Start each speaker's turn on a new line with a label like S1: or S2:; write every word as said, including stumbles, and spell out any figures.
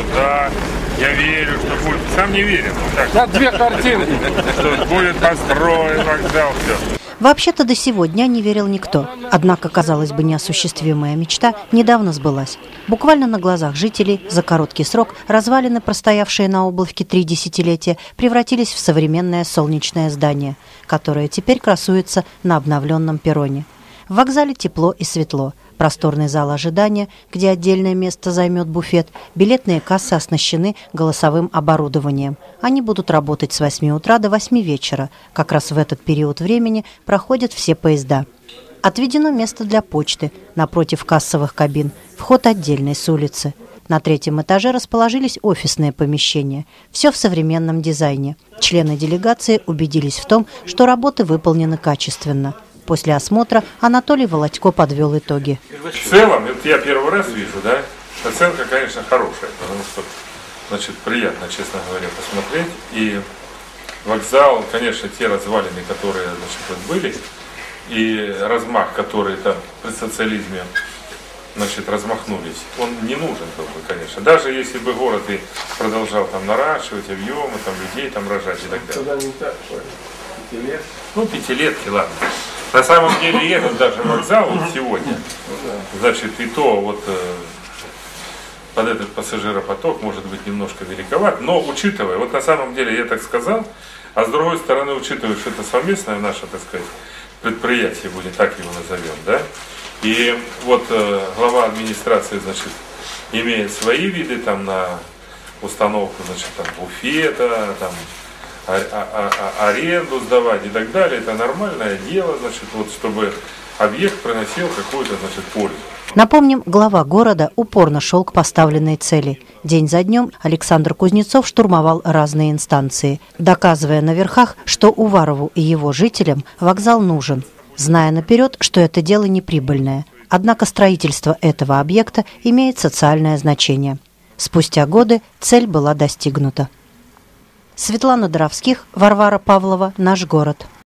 S1: Да, я верю, что будет. Сам не верю. Так,
S2: да, две картины.
S1: Что будет построен вокзал, все.
S3: Вообще-то до сего дня не верил никто. Однако, казалось бы, неосуществимая мечта недавно сбылась. Буквально на глазах жителей за короткий срок развалины, простоявшие на облавке три десятилетия, превратились в современное солнечное здание, которое теперь красуется на обновленном перроне. В вокзале тепло и светло. Просторный зал ожидания, где отдельное место займет буфет, билетные кассы оснащены голосовым оборудованием. Они будут работать с восьми утра до восьми вечера. Как раз в этот период времени проходят все поезда. Отведено место для почты напротив кассовых кабин. Вход отдельный с улицы. На третьем этаже расположились офисные помещения. Все в современном дизайне. Члены делегации убедились в том, что работы выполнены качественно. После осмотра Анатолий Володько подвел итоги.
S1: В целом, это я первый раз вижу, да, оценка, конечно, хорошая, потому что, значит, приятно, честно говоря, посмотреть. И вокзал, конечно, те развалины, которые, значит, вот были, и размах, который там при социализме, значит, размахнулись, он не нужен был бы, конечно. Даже если бы город и продолжал там наращивать объемы, там людей там рожать и так далее.
S2: Туда не так, пятилетки.
S1: Ну, пятилетки, ладно. На самом деле этот даже вокзал вот сегодня, значит, и то вот э, под этот пассажиропоток может быть немножко великоват, но учитывая, вот на самом деле я так сказал, а с другой стороны, учитывая, что это совместное наше, так сказать, предприятие будет, так его назовем, да, и вот э, глава администрации, значит, имеет свои виды там на установку, значит, там буфета, там, А, а, а, аренду сдавать и так далее, это нормальное дело, значит, вот, чтобы объект приносил какую-то, значит, пользу.
S3: Напомним, глава города упорно шел к поставленной цели. День за днем Александр Кузнецов штурмовал разные инстанции, доказывая на верхах, что Уварову и его жителям вокзал нужен, зная наперед, что это дело неприбыльное. Однако строительство этого объекта имеет социальное значение. Спустя годы цель была достигнута. Светлана Доровских, Варвара Павлова, «Наш город».